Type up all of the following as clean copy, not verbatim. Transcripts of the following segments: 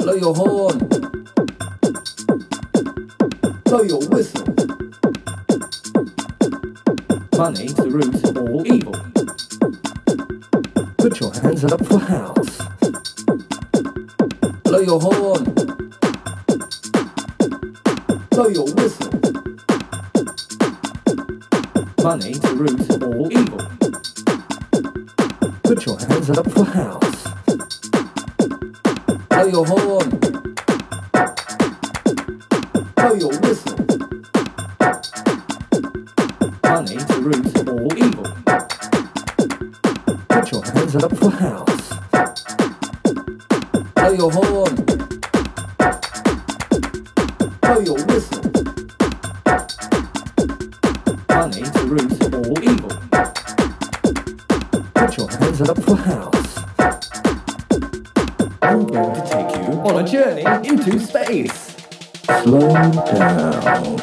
Blow your horn. Blow your whistle. Money to root all evil. Put your hands up for house. Blow your horn. Blow your whistle. Money to root all evil. Put your hands up for house. Blow your horn. Blow your whistle. Money to root all evil. Put your hands up for house. Blow your horn. Blow your whistle. Money to root all evil. Put your hands up for house. I'm going to take you on a journey into space. Slow down.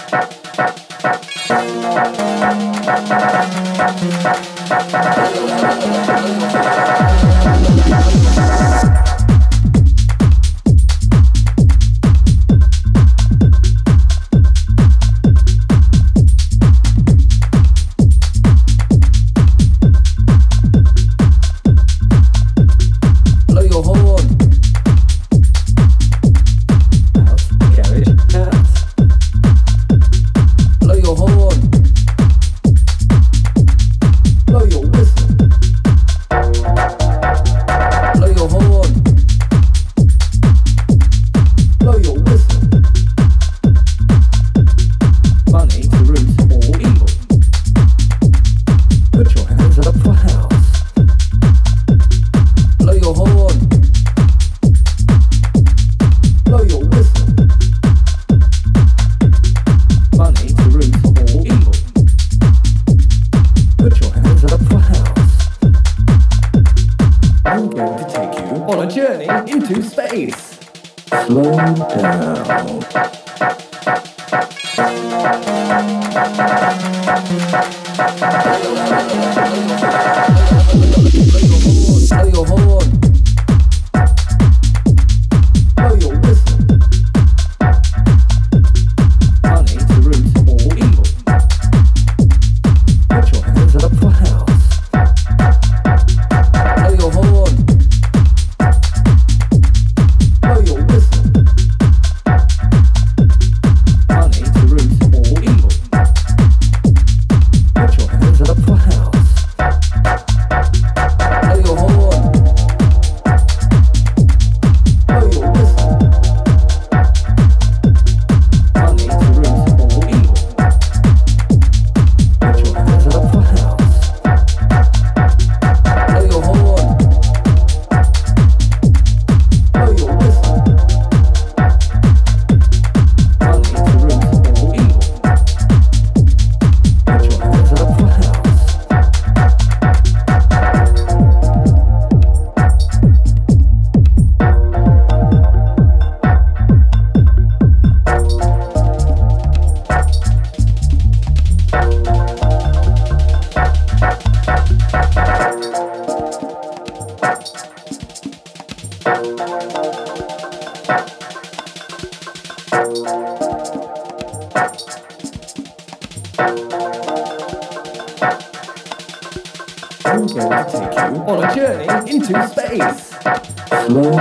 I'm going to take you on a journey into space. Slow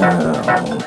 down.